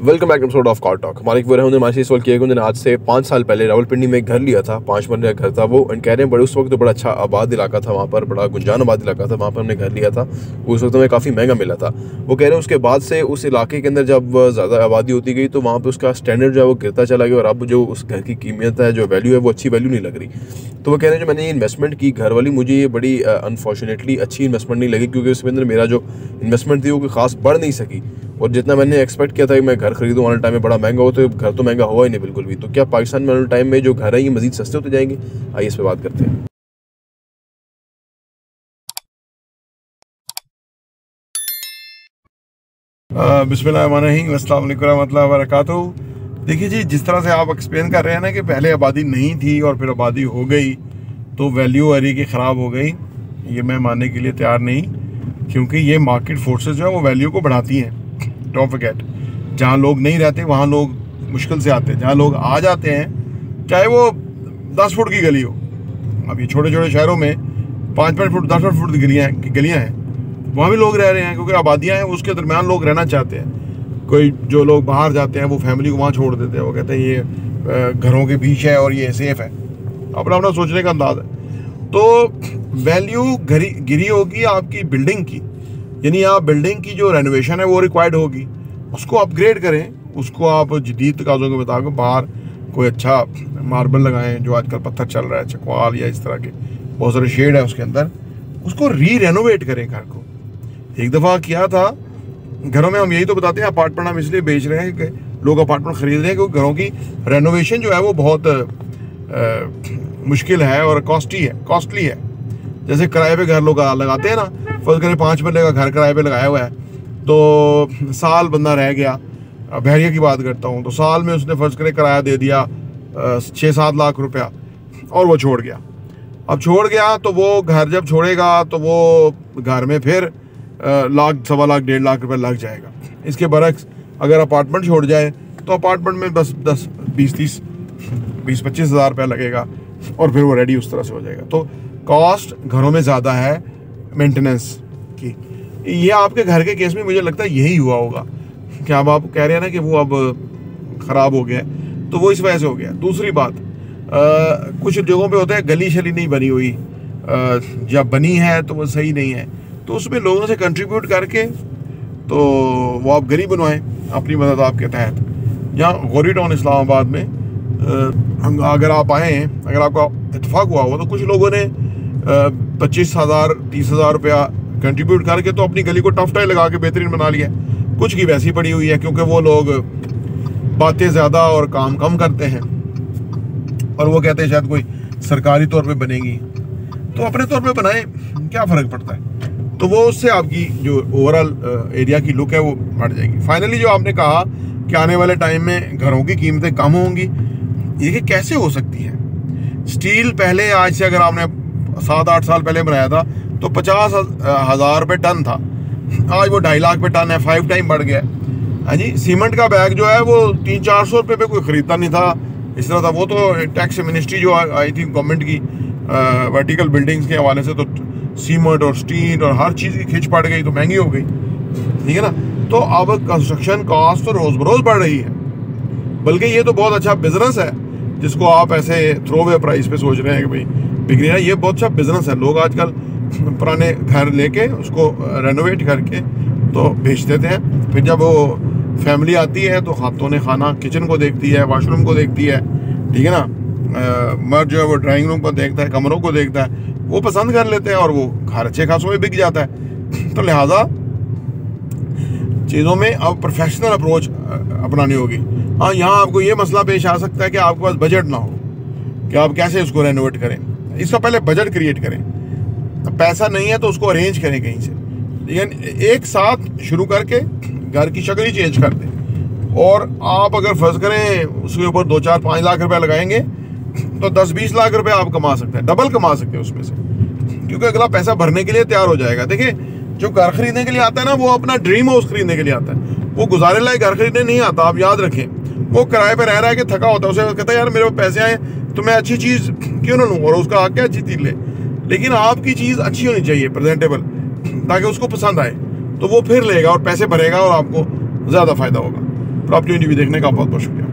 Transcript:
Welcome back episode of car talk. हमारे एक वो रहे माशी सवाल किया उन्होंने आज से 5 साल पहले रावलपिंडी में एक घर लिया था, 5 मरले का घर था वो। एंड कह रहे हैं बड़े उस वक्त तो बड़ा अच्छा आबाद इलाका था, वहाँ पर बड़ा गुंजान आबाद इलाका था, वहाँ पर हमने घर लिया था। उस वक्त हमें काफ़ी महंगा मिला था। वो कह रहे हैं उसके बाद से उस इलाके के अंदर जब ज़्यादा आबादी होती गई तो वहाँ पर उसका स्टैंडर्ड जो है वो गिरता चला गया और अब जो उस घर की कीमत है, जो वैल्यू है, वो अच्छी वैल्यू नहीं लग रही। तो वो कह रहे हैं जो मैंने ये इन्वेस्टमेंट की घर वाली, मुझे ये बड़ी अनफॉर्चुनेटली अच्छी इन्वेस्टमेंट नहीं लगी, क्योंकि उसके अंदर मेरा जो इन्वेस्टमेंट थी वो कोई खास बढ़ नहीं सकी। और जितना मैंने एक्सपेक्ट किया था कि मैं घर खरीदूँ वाले टाइम में बड़ा महंगा हो, तो घर तो महंगा हुआ ही नहीं बिल्कुल भी। तो क्या पाकिस्तान में वाले टाइम में जो घर है ये मजीद सस्ते होते जाएंगे? आइए इस पर बात करते हैं। बिस्मिल्लाहिर्रहमानिर्रहीम, अस्सलाम वालेकुम रहमतुल्लाहि व बरकातुहू। देखिए जी, जिस तरह से आप एक्सप्लेन कर रहे हैं ना कि पहले आबादी नहीं थी और फिर आबादी हो गई तो वैल्यू एरिया की ख़राब हो गई, ये मैं मानने के लिए तैयार नहीं, क्योंकि ये मार्केट फोर्सेस जो है वो वैल्यू को बढ़ाती हैं। डोंट फॉरगेट, जहाँ लोग नहीं रहते वहाँ लोग मुश्किल से आते हैं, जहाँ लोग आ जाते हैं चाहे वो 10 फुट की गली हो। अब ये छोटे छोटे शहरों में 5-5 फुट 10 फुट की गलियाँ हैं, वहाँ भी लोग रह रहे हैं क्योंकि आबादियाँ हैं, उसके दरमियान लोग रहना चाहते हैं। कोई जो लोग बाहर जाते हैं वो फैमिली को वहाँ छोड़ देते हैं, वो कहते हैं ये घरों के बीच है और ये सेफ है। अपना अपना सोचने का अंदाज है। तो वैल्यू गिरी होगी आपकी बिल्डिंग की, यानी आप बिल्डिंग की जो रेनोवेशन है वो रिक्वायर्ड होगी, उसको अपग्रेड करें, उसको आप जदीद तकाज़ों के मुताबिक बाहर कोई अच्छा मार्बल लगाएं, जो आजकल पत्थर चल रहा है, चकवाल या इस तरह के बहुत सारे शेड है उसके अंदर, उसको रेनोवेट करें घर को। एक दफ़ा किया था घरों में, हम यही तो बताते हैं अपार्टमेंट हम इसलिए बेच रहे हैं कि लोग अपार्टमेंट ख़रीद रहे हैं क्योंकि घरों की रेनोवेशन जो है वो बहुत मुश्किल है और कॉस्टली है। जैसे किराए पे घर लोग लगाते हैं ना, फर्ज करें 5 मरले का घर किराए पे लगाया हुआ है, तो साल बंदा रह गया, बहरिया की बात करता हूँ, तो साल में उसने फर्ज करें किराया दे दिया 6-7 लाख रुपया और वो छोड़ गया। अब छोड़ गया तो वो घर जब छोड़ेगा तो वो घर में फिर लाख, 1.25 लाख, 1.5 लाख रुपये लग जाएगा। इसके बरक्स अगर अपार्टमेंट छोड़ जाए तो अपार्टमेंट में बस 20-25 हज़ार रुपया लगेगा और फिर वो रेडी उस तरह से हो जाएगा। तो कॉस्ट घरों में ज़्यादा है मेंटेनेंस की। ये आपके घर के केस में मुझे लगता है यही हुआ होगा कि अब आप कह रहे हैं ना कि वो अब ख़राब हो गया, तो वो इस वजह से हो गया। दूसरी बात, कुछ जगहों पे होता है गली शली नहीं बनी हुई, जब बनी है तो वो सही नहीं है, तो उसमें लोगों से कंट्रीब्यूट करके तो वो आप गली बनवाएं अपनी मदद आपके तहत। यहाँ गौरी टाउन इस्लामाबाद में अगर आप आए हैं, अगर आपका इत्तेफाक हुआ हो, तो कुछ लोगों ने 25,000-30 हज़ार रुपया कंट्रीब्यूट करके तो अपनी गली को टफ टाई लगा के बेहतरीन बना लिया। कुछ की वैसी पड़ी हुई है क्योंकि वो लोग बातें ज़्यादा और काम कम करते हैं और वो कहते हैं शायद कोई सरकारी तौर पे बनेगी, तो अपने तौर पे बनाएं, क्या फ़र्क पड़ता है। तो वो उससे आपकी जो ओवरऑल एरिया की लुक है वो बढ़ जाएगी। फाइनली जो आपने कहा कि आने वाले टाइम में घरों की कीमतें कम होंगी, ये कैसे हो सकती है? स्टील पहले, आज से अगर आपने 7-8 साल पहले बनाया था तो 50,000 रुपये टन था, आज वो 2.5 लाख पे टन है, 5 टाइम बढ़ गया। हाँ जी, सीमेंट का बैग जो है वो 300-400 रुपये पे कोई ख़रीदता नहीं था, इस तरह था। वो तो टैक्स मिनिस्ट्री जो आई थी गवर्नमेंट की वर्टिकल बिल्डिंग्स के हवाले से, तो सीमेंट और स्टील और हर चीज़ की खिंच पड़ गई तो महंगी हो गई, ठीक है ना। तो अब कंस्ट्रक्शन कॉस्ट तो रोज़ बरोज़ बढ़ रही है, बल्कि ये तो बहुत अच्छा बिजनेस है जिसको आप ऐसे थ्रो अवे प्राइस पे सोच रहे हैं कि भाई बिक रही है। ये बहुत अच्छा बिजनेस है। लोग आजकल पुराने घर लेके उसको रेनोवेट करके तो बेच देते हैं, फिर जब वो फैमिली आती है तो खातून खाना किचन को देखती है, वाशरूम को देखती है, ठीक है ना, मर्द जो है वो ड्राइंग रूम को देखता है, कमरों को देखता है, वो पसंद कर लेते हैं और वो घर अच्छे खासों में बिक जाता है। तो लिहाजा चीज़ों में अब प्रोफेशनल अप्रोच अपनानी होगी। हाँ, यहाँ आपको ये मसला पेश आ सकता है कि आपके पास बजट ना हो कि आप कैसे उसको रेनोवेट करें। इसका पहले बजट क्रिएट करें, पैसा नहीं है तो उसको अरेंज करें कहीं से, लेकिन एक साथ शुरू करके घर की शक्ल ही चेंज कर दें। और आप अगर फर्ज करें उसके ऊपर 2-4-5 लाख रुपए लगाएंगे तो 10-20 लाख रुपए आप कमा सकते हैं, डबल कमा सकते हैं उसमें से, क्योंकि अगला पैसा भरने के लिए तैयार हो जाएगा। देखिए, जो घर खरीदने के लिए आता है ना, वो अपना ड्रीम हाउस खरीदने के लिए आता है, वो गुजारे लायक घर खरीदने नहीं आता। आप याद रखें, वो किराए पे रह रहा है कि थका होता है, उसे कहता है यार मेरे पास पैसे आए तो मैं अच्छी चीज़ क्यों ना लूँ, और उसका आके अच्छी चीज़ ले। लेकिन आपकी चीज़ अच्छी होनी चाहिए, प्रेजेंटेबल, ताकि उसको पसंद आए, तो वो फिर लेगा और पैसे भरेगा और आपको ज़्यादा फ़ायदा होगा। प्रॉपर्टी वीडियो देखने का बहुत बहुत शुक्रिया।